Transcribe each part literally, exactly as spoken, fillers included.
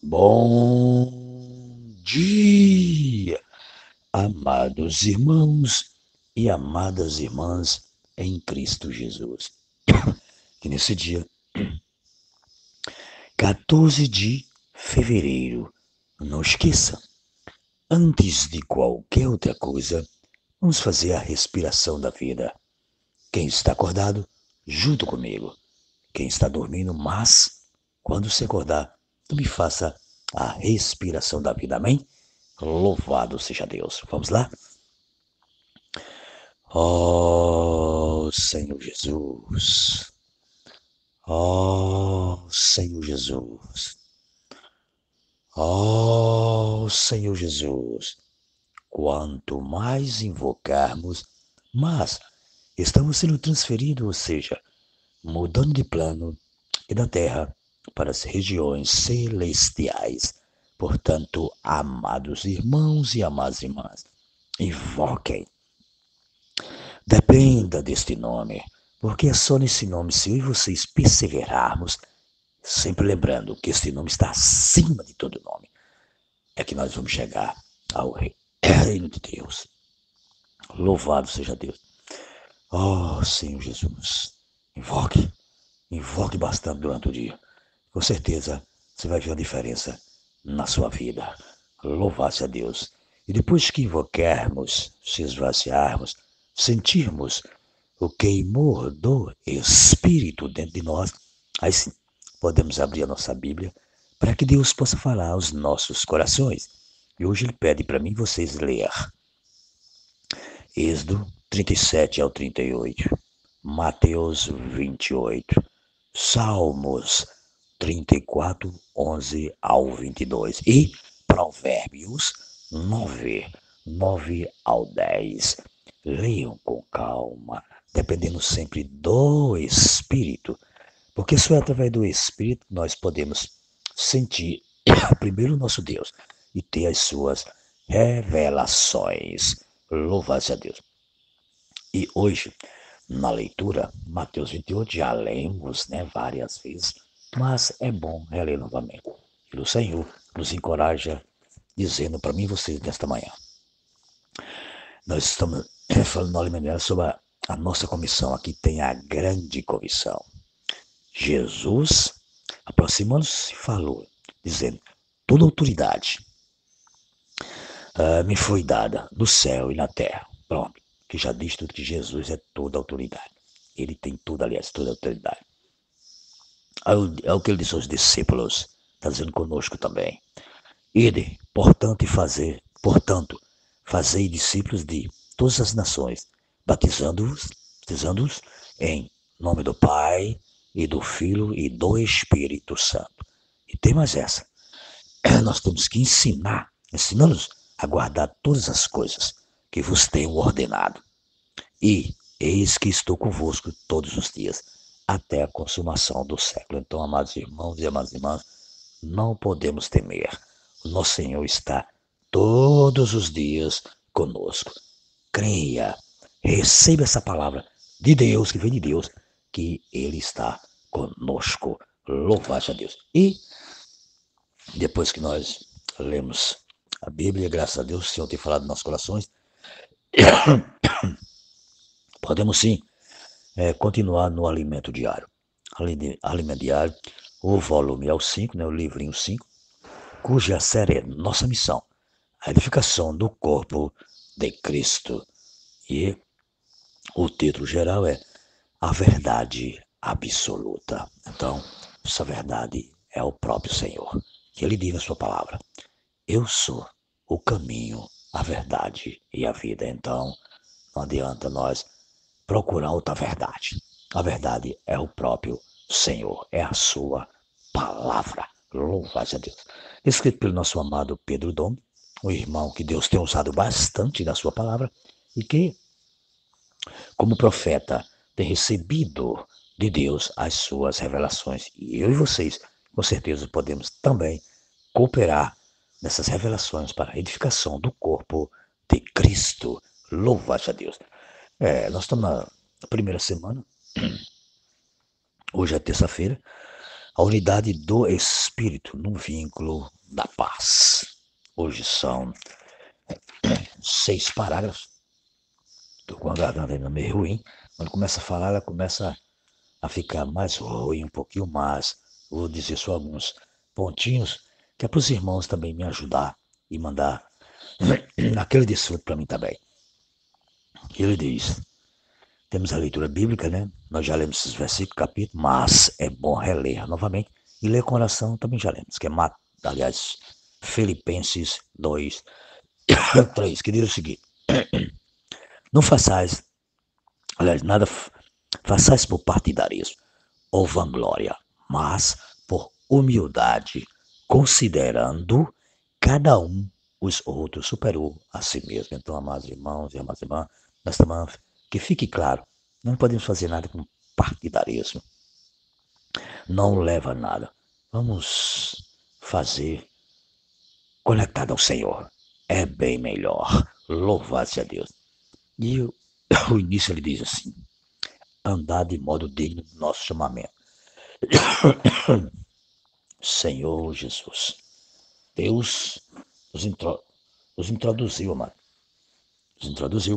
Bom dia, amados irmãos e amadas irmãs em Cristo Jesus. Que nesse dia, quatorze de fevereiro, não esqueça, antes de qualquer outra coisa, vamos fazer a respiração da vida. Quem está acordado, junto comigo. Quem está dormindo, mas quando se acordar, me faça a respiração da vida. Amém? Louvado seja Deus. Vamos lá? Oh, Senhor Jesus. Oh, Senhor Jesus. Oh, Senhor Jesus. Quanto mais invocarmos, mas estamos sendo transferidos, ou seja, mudando de plano e da terra para as regiões celestiais. Portanto, amados irmãos e amadas irmãs, invoquem. Dependa deste nome, porque é só nesse nome, se eu e vocês perseverarmos, sempre lembrando que este nome está acima de todo nome, é que nós vamos chegar ao reino de Deus. Louvado seja Deus. Oh, Senhor Jesus, invoque, invoque bastante durante o dia. Com certeza você vai ver a diferença na sua vida. Louvado seja Deus. E depois que invocarmos, se esvaziarmos, sentirmos o queimor do Espírito dentro de nós, aí sim podemos abrir a nossa Bíblia para que Deus possa falar aos nossos corações. E hoje Ele pede para mim e vocês ler Êxodo trinta e sete ao trinta e oito, Mateus vinte e oito, Salmos trinta e quatro, onze ao vinte e dois e Provérbios nove, nove ao dez. Leiam com calma, dependendo sempre do Espírito, porque só é através do Espírito que nós podemos sentir primeiro o nosso Deus e ter as suas revelações. Louvado seja Deus. E hoje, na leitura, Mateus vinte e oito, já lemos, né, várias vezes, mas é bom reler novamente. E o Senhor nos encoraja, dizendo para mim e vocês nesta manhã. Nós estamos falando no Alimentar sobre a, a nossa comissão. Aqui tem a grande comissão. Jesus, aproximando-se, falou, dizendo, toda autoridade uh, me foi dada no céu e na terra. Pronto, que já diz tudo que Jesus é toda autoridade. Ele tem tudo, aliás, toda autoridade. É o que ele disse aos discípulos, está dizendo conosco também. Ide, portanto, e fazer, portanto, fazei discípulos de todas as nações, batizando-os, batizando-os em nome do Pai, e do Filho, e do Espírito Santo. E tem mais essa. Nós temos que ensinar, ensinando-os a guardar todas as coisas que vos tenho ordenado. E eis que estou convosco todos os dias, até a consumação do século. Então, amados irmãos e amadas irmãs, não podemos temer. O nosso Senhor está todos os dias conosco. Creia, receba essa palavra de Deus, que vem de Deus, que Ele está conosco. Louvado a Deus. E depois que nós lemos a Bíblia, graças a Deus, o Senhor tem falado nos nossos corações, podemos sim é, continuar no alimento diário. Alimento diário, o volume é o cinco, né, o livrinho cinco, cuja série é Nossa Missão, a edificação do corpo de Cristo. E o título geral é A Verdade Absoluta. Então, essa verdade é o próprio Senhor, que Ele diz na sua palavra. Eu sou o caminho, a verdade e a vida. Então, não adianta nós procurar outra verdade. A verdade é o próprio Senhor, é a sua palavra. Louvado a Deus. Escrito pelo nosso amado Pedro Dom, um irmão que Deus tem usado bastante na sua palavra e que, como profeta, tem recebido de Deus as suas revelações. E eu e vocês, com certeza, podemos também cooperar nessas revelações para a edificação do corpo de Cristo. Louvado a Deus. É, nós estamos na primeira semana, hoje é terça-feira, a unidade do Espírito no vínculo da paz. Hoje são seis parágrafos. Estou com a garganta ainda meio ruim. Quando começa a falar, ela começa a ficar mais ruim, um pouquinho mais. Vou dizer só alguns pontinhos que é para os irmãos também me ajudar e mandar aquele desfruto para mim também. Ele diz, temos a leitura bíblica, né? Nós já lemos esses versículos, capítulo, mas é bom reler novamente e ler com oração também já lemos, que é, aliás, Filipenses dois, três, que diz o seguinte, não façais, aliás, nada façais por partidarismo ou vanglória, mas por humildade, considerando cada um os outros superior a si mesmo. Então, amados irmãos e amadas irmãs, nós também, que fique claro, não podemos fazer nada com partidarismo. Não leva a nada. Vamos fazer conectado ao Senhor. É bem melhor. Louvado seja Deus. E o, o início ele diz assim, andar de modo digno do nosso chamamento. Senhor Jesus, Deus nos, intro, nos introduziu, amado. Nos introduziu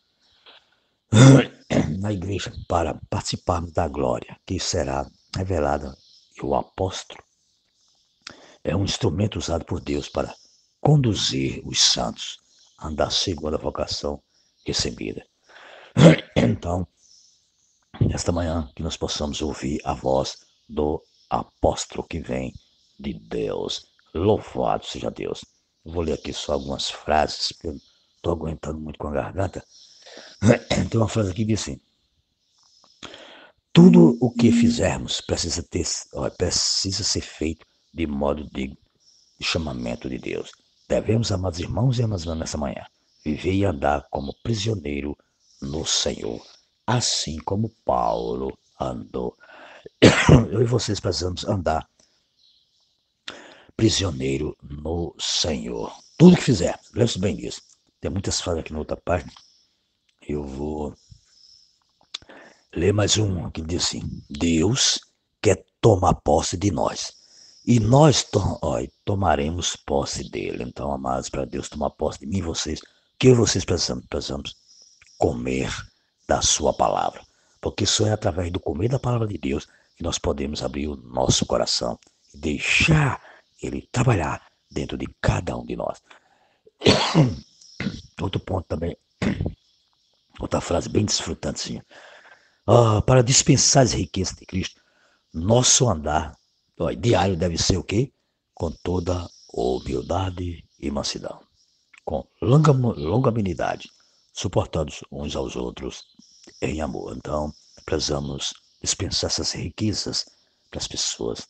na igreja para participarmos da glória que será revelada. E o apóstolo é um instrumento usado por Deus para conduzir os santos a andar segundo a vocação recebida. Então, esta manhã que nós possamos ouvir a voz do apóstolo que vem de Deus. Louvado seja Deus. Eu vou ler aqui só algumas frases, porque eu estou aguentando muito com a garganta. Tem uma frase aqui que diz assim, tudo o que fizermos precisa, ter, precisa ser feito de modo digno de chamamento de Deus. Devemos, amados irmãos e amadas irmãs, nessa manhã, viver e andar como prisioneiro no Senhor, assim como Paulo andou. Eu e vocês precisamos andar prisioneiro no Senhor. Tudo que fizermos, lembre-se bem disso. Tem muitas frases aqui na outra página. Eu vou ler mais um que diz assim, Deus quer tomar posse de nós. E nós to ó, tomaremos posse dele. Então, amados, para Deus tomar posse de mim e vocês, o que vocês precisamos? Precisamos comer da sua palavra. Porque só é através do comer da palavra de Deus que nós podemos abrir o nosso coração e deixar ele trabalhar dentro de cada um de nós. Outro ponto também, outra frase bem desfrutante, assim. Ah, para dispensar as riquezas de Cristo, nosso andar ó, diário deve ser o quê? Com toda humildade e mansidão, com longanimidade, suportando uns aos outros em amor. Então, precisamos dispensar essas riquezas para as pessoas,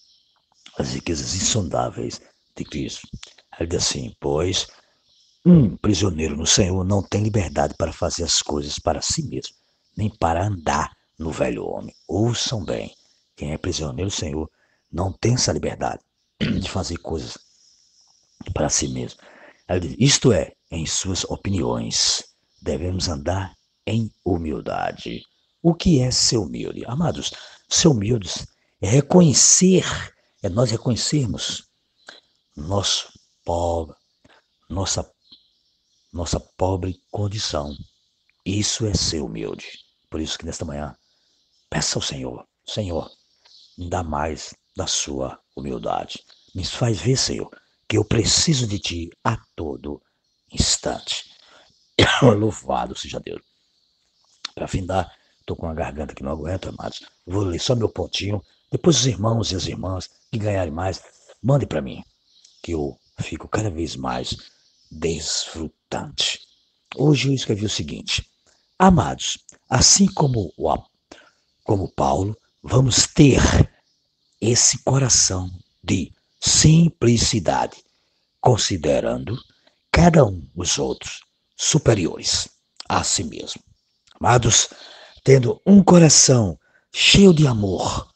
as riquezas insondáveis de Cristo. Ele diz assim, pois um prisioneiro no Senhor não tem liberdade para fazer as coisas para si mesmo, nem para andar no velho homem. Ouçam bem, quem é prisioneiro do Senhor não tem essa liberdade de fazer coisas para si mesmo. Ele diz, isto é, em suas opiniões, devemos andar em humildade. O que é ser humilde? Amados, ser humildes é reconhecer, é nós reconhecermos nosso pobre, nossa, nossa pobre condição. Isso é ser humilde. Por isso que nesta manhã, peça ao Senhor, Senhor, me dá mais da sua humildade. Me faz ver, Senhor, que eu preciso de Ti a todo instante. Louvado seja Deus. Para findar, estou com a garganta que não aguento, amados. Vou ler só meu pontinho. Depois os irmãos e as irmãs que ganharem mais, mandem para mim, que eu fico cada vez mais desfrutante. Hoje eu escrevi o seguinte, amados, assim como, o, como Paulo, vamos ter esse coração de simplicidade, considerando cada um os outros superiores a si mesmo. Amados, tendo um coração cheio de amor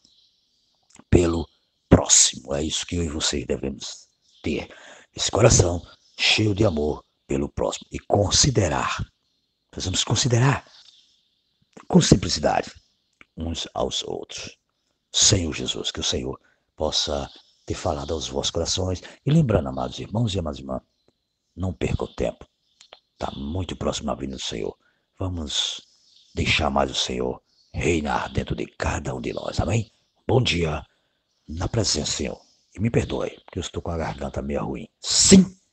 pelo próximo. É isso que eu e vocês devemos ter. Esse coração cheio de amor pelo próximo. E considerar. Precisamos considerar com simplicidade uns aos outros. Senhor Jesus, que o Senhor possa ter falado aos vossos corações. E lembrando, amados irmãos e amadas irmãs, não perca o tempo. Está muito próximo a vinda do Senhor. Vamos deixar mais o Senhor reinar dentro de cada um de nós. Amém? Bom dia na presença, Senhor. E me perdoe, porque eu estou com a garganta meio ruim. Sim!